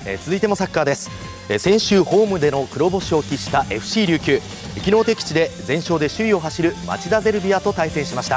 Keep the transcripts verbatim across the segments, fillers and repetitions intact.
えー、続いてもサッカーです。えー、先週ホームでの黒星を喫した エフシー 琉球、昨日敵地で全勝で首位を走る町田ゼルビアと対戦しました。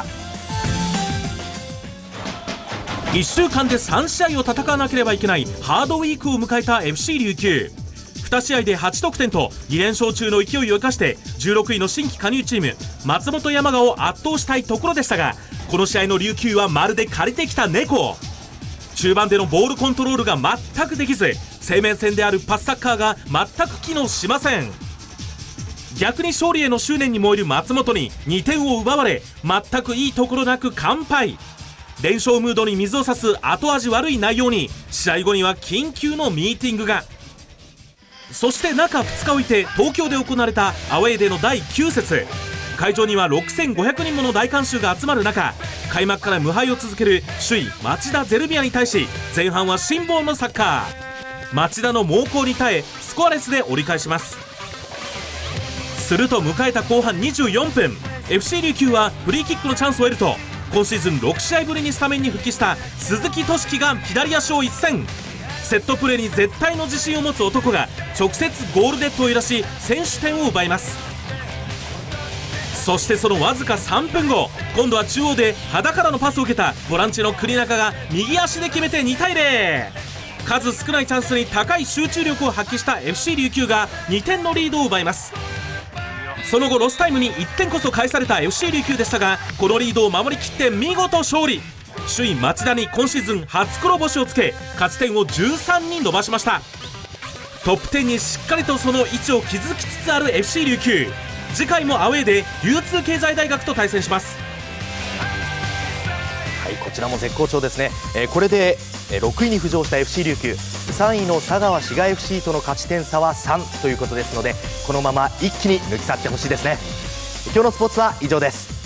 いっしゅうかんでさんしあいを戦わなければいけないハードウィークを迎えた エフシー 琉球、に試合ではち得点とに連勝中の勢いを生かしてじゅうろくいの新規加入チーム松本山雅を圧倒したいところでしたが、この試合の琉球はまるで借りてきた猫。中盤でのボールコントロールが全くできず、生命線であるパスサッカーが全く機能しません。逆に勝利への執念に燃える松本ににてんを奪われ、全くいいところなく完敗。連勝ムードに水を差す後味悪い内容に、試合後には緊急のミーティングが。そして中ふつか置いて東京で行われたアウェーでのだいきゅう節、会場にはろくせんごひゃくにんもの大観衆が集まる中、開幕から無敗を続ける首位町田ゼルビアに対し、前半は辛抱のサッカー。町田の猛攻に耐えスコアレスで折り返します。すると迎えた後半にじゅうよんぷん、 エフシー 琉球はフリーキックのチャンスを得ると、今シーズンろく試合ぶりにスタメンに復帰した鈴木俊樹が左足を一閃。セットプレーに絶対の自信を持つ男が直接ゴールネットを揺らし先取点を奪います。そしてそのわずかさんぷんご、今度は中央で肌からのパスを受けたボランチの栗中が右足で決めてにたいゼロ。数少ないチャンスに高い集中力を発揮した エフシー 琉球がにてんのリードを奪います。その後ロスタイムにいってんこそ返された エフシー 琉球でしたが、このリードを守りきって見事勝利。首位町田に今シーズン初黒星をつけ、勝ち点をじゅうさんに伸ばしました。トップじゅうにしっかりとその位置を築きつつある エフシー 琉球、次回もアウェーで流通経済大学と対戦します。 はい、こちらも絶好調ですね。えー、これでろくいに浮上した エフシー 琉球、さんいの佐川滋賀 エフシー との勝ち点差はさんということですので、このまま一気に抜き去ってほしいですね。今日のスポーツは以上です。